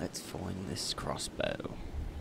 Let's find this crossbow.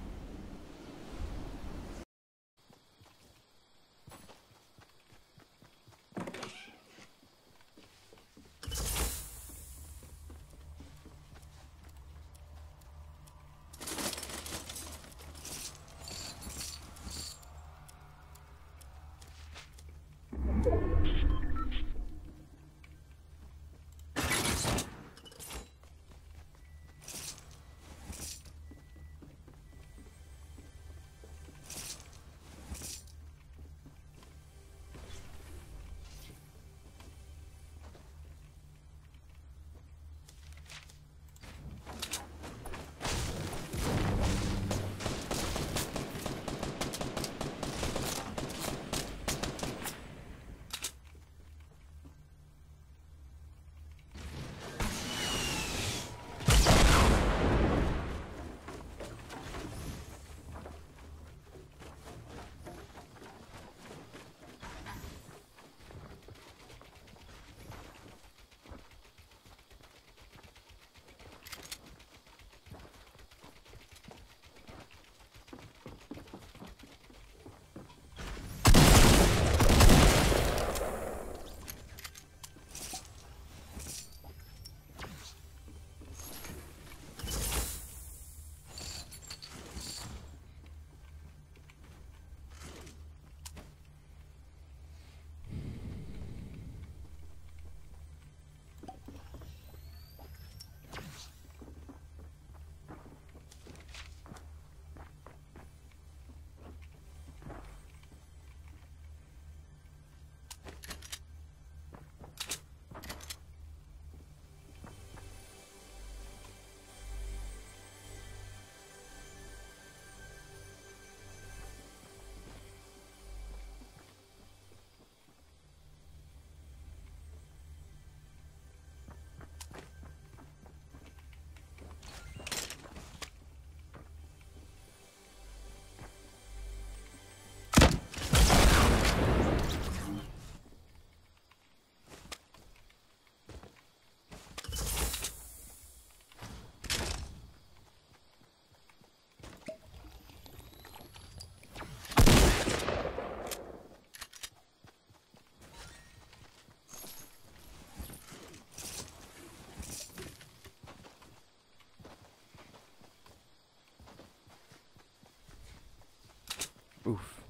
Oof.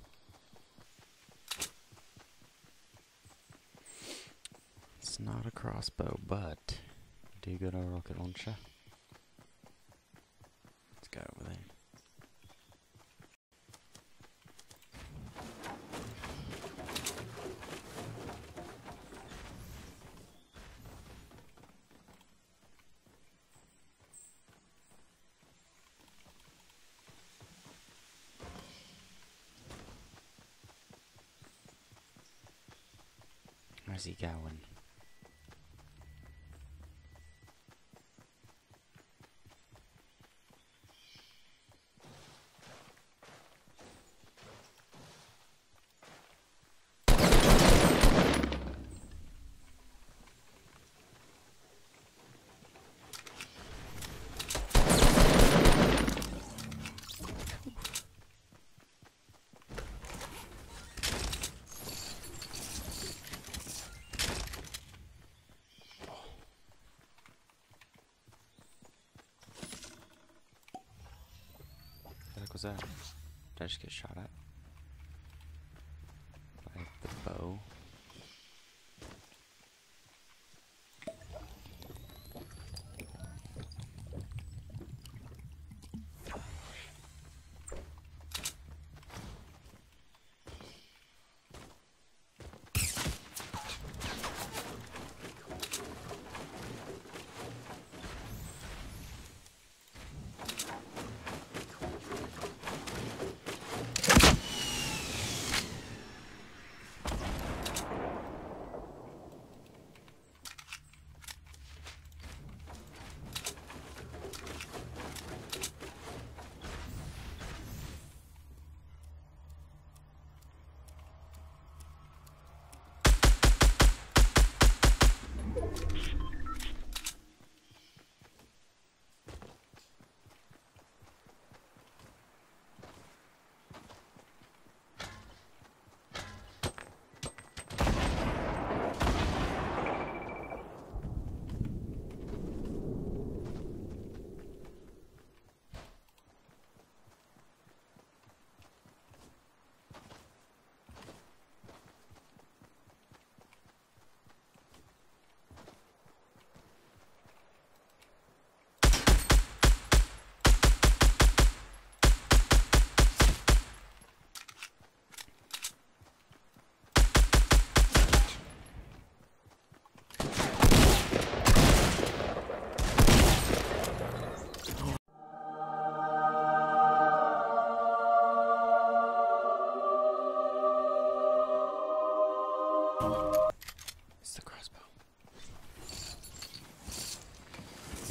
It's not a crossbow, but do you got a rocket launcher? Let's go over there. Where's he going? What was that? Did I just get shot at? By the bow.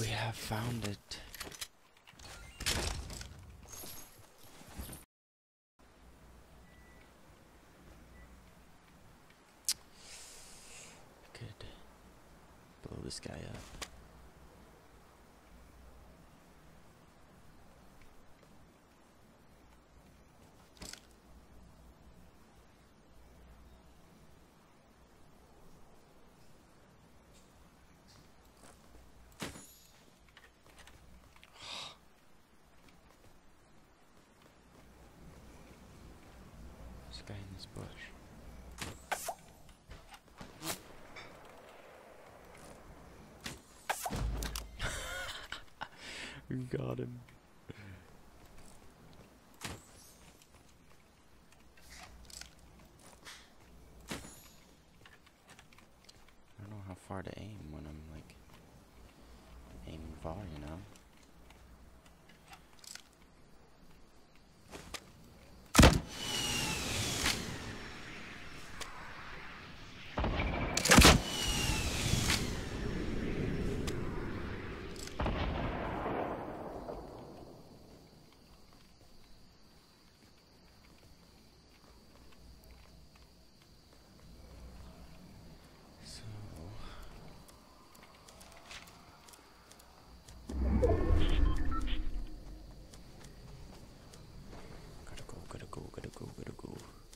We have found it. Could blow this guy up. This guy in this bush. We got him. I don't know how far to aim when I'm like aiming far, you know? Gotta go.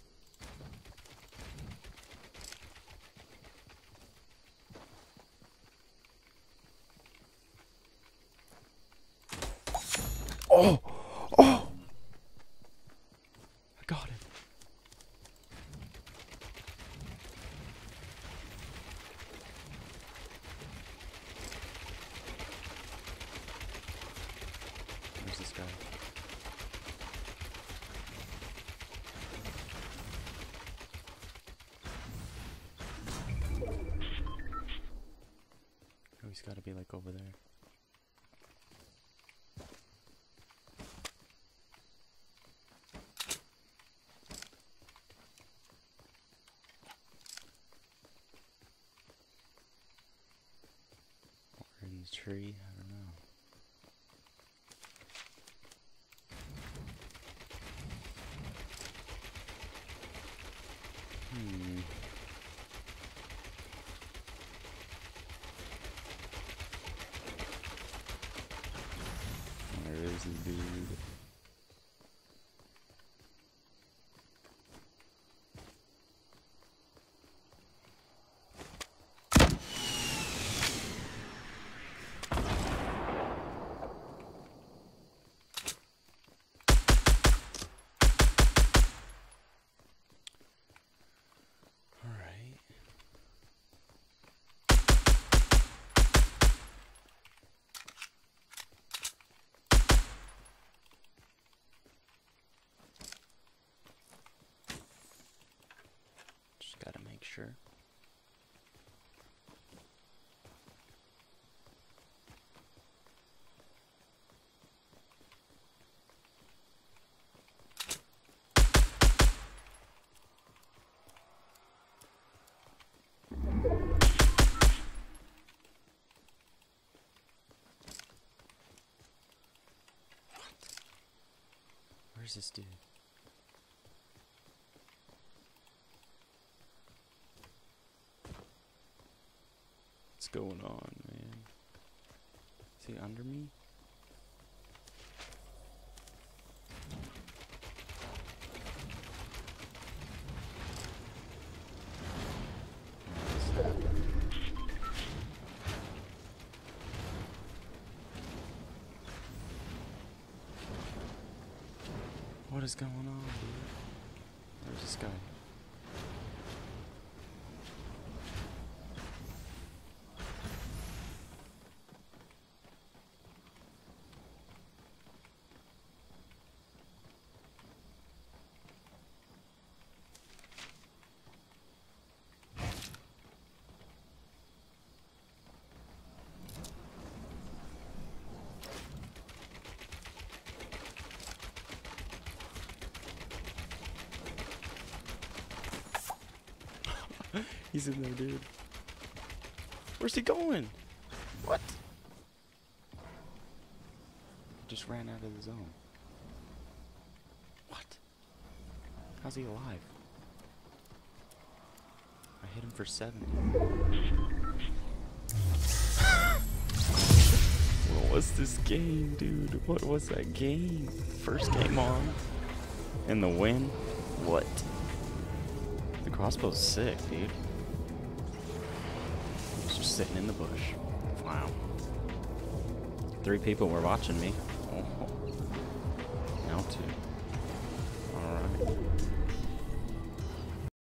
Oh! Oh! I got it. Where's this guy? Oh, he's gotta be like over there. Or in the tree, I don't know. Where is he, dude? Gotta make sure. Where's this dude? What's going on, man? Is he under me? What is going on, dude? Where's this guy? He's in there, dude. Where's he going? What? just ran out of the zone. What? How's he alive? I hit him for 70. What was this game, dude? What was that game? First game on. And the win? What? The crossbow's sick, dude. Just sitting in the bush. Wow. 3 people were watching me. Oh. Now 2. Alright.